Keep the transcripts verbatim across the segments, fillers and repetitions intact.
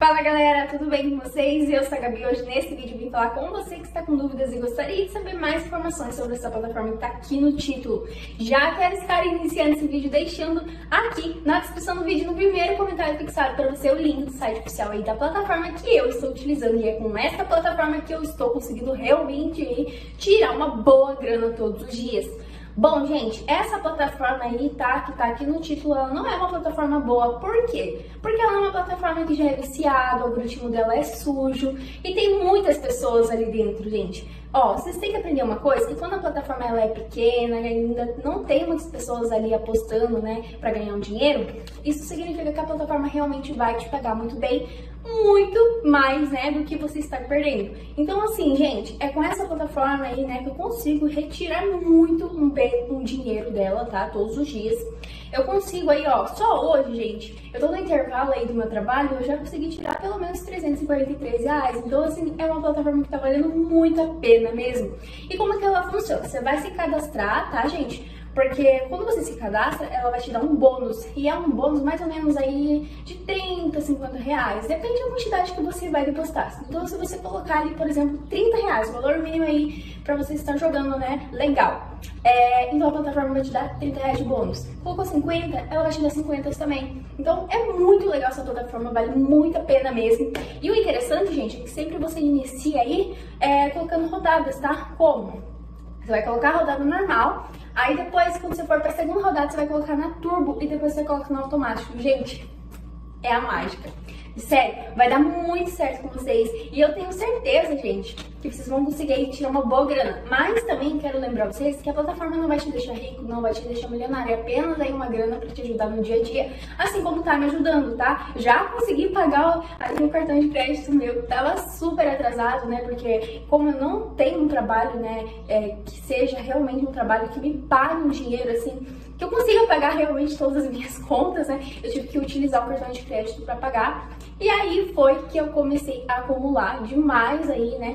Fala galera, tudo bem com vocês? Eu sou a Gabi. Hoje nesse vídeo vim falar com você que está com dúvidas e gostaria de saber mais informações sobre essa plataforma que está aqui no título. Já quero estar iniciando esse vídeo deixando aqui na descrição do vídeo, no primeiro comentário fixado para você, o link do site oficial aí da plataforma que eu estou utilizando. E é com essa plataforma que eu estou conseguindo realmente tirar uma boa grana todos os dias. Bom, gente, essa plataforma aí, tá, que tá aqui no título, ela não é uma plataforma boa. Por quê? Porque ela é uma plataforma que já é viciada, o algoritmo dela é sujo e tem muitas pessoas ali dentro, gente. Ó, vocês têm que aprender uma coisa, que quando a plataforma ela é pequena e ainda não tem muitas pessoas ali apostando, né, pra ganhar um dinheiro, isso significa que a plataforma realmente vai te pagar muito bem, muito mais, né, do que você está perdendo. Então, assim, gente, é com essa plataforma aí, né, que eu consigo retirar muito um, bem, um dinheiro dela, tá, todos os dias. Eu consigo aí, ó, só hoje, gente, eu tô no intervalo aí do meu trabalho, eu já consegui tirar pelo menos trezentos e quarenta e três reais. Então, assim, é uma plataforma que tá valendo muito a pena mesmo. E como é que ela funciona? Você vai se cadastrar, tá, gente? Porque quando você se cadastra, ela vai te dar um bônus. E é um bônus mais ou menos aí de trinta, cinquenta reais. Depende da quantidade que você vai depositar. Então, se você colocar ali, por exemplo, trinta reais, o valor mínimo aí pra você estar jogando, né? Legal. É, então a plataforma vai te dar trinta reais de bônus. Colocou cinquenta, ela vai te dar cinquenta também. Então é muito legal essa plataforma, vale muito a pena mesmo. E o interessante, gente, é que sempre você inicia aí é, colocando rodadas, tá? Como? Você vai colocar a rodada normal, aí depois, quando você for pra segunda rodada, você vai colocar na turbo e depois você coloca no automático. Gente, é a mágica. Sério, vai dar muito certo com vocês. E eu tenho certeza, gente, que vocês vão conseguir tirar uma boa grana. Mas também quero lembrar vocês que a plataforma não vai te deixar rico, não vai te deixar milionário. É apenas aí uma grana pra te ajudar no dia a dia, assim como tá me ajudando, tá? Já consegui pagar ali o cartão de crédito meu, que tava super atrasado, né? Porque como eu não tenho um trabalho, né, é, que seja realmente um trabalho que me pague um dinheiro, assim, que eu consiga pagar realmente todas as minhas contas, né? Eu tive que utilizar o cartão de crédito pra pagar. E aí foi que eu comecei a acumular demais aí, né,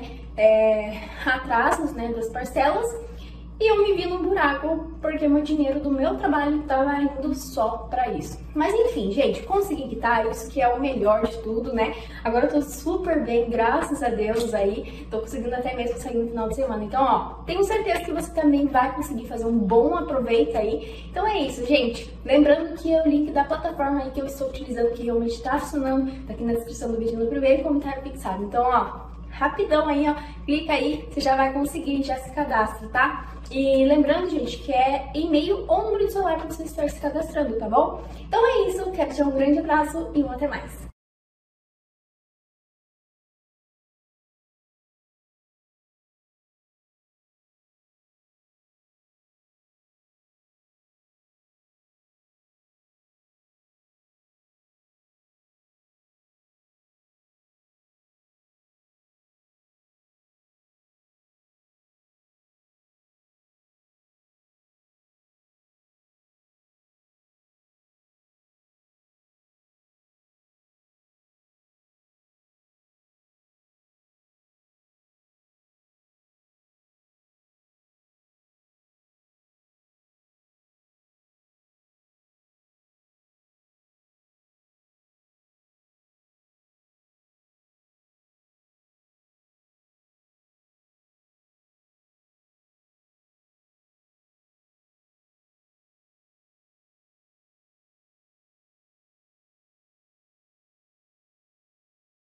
é, atrasos, né, das parcelas. E eu me vi num buraco, porque meu dinheiro do meu trabalho estava indo só pra isso. Mas enfim, gente, consegui quitar, isso que é o melhor de tudo, né? Agora eu tô super bem, graças a Deus aí. Tô conseguindo até mesmo sair no final de semana. Então, ó, tenho certeza que você também vai conseguir fazer um bom aproveito aí. Então é isso, gente. Lembrando que é o link da plataforma aí que eu estou utilizando, que realmente tá funcionando, tá aqui na descrição do vídeo, no primeiro comentário fixado. Então, ó, rapidão aí, ó, clica aí, você já vai conseguir, já se cadastra, tá? E lembrando, gente, que é e-mail ou número de celular para você estar se cadastrando, tá bom? Então é isso, quero te dar um grande abraço e um até mais.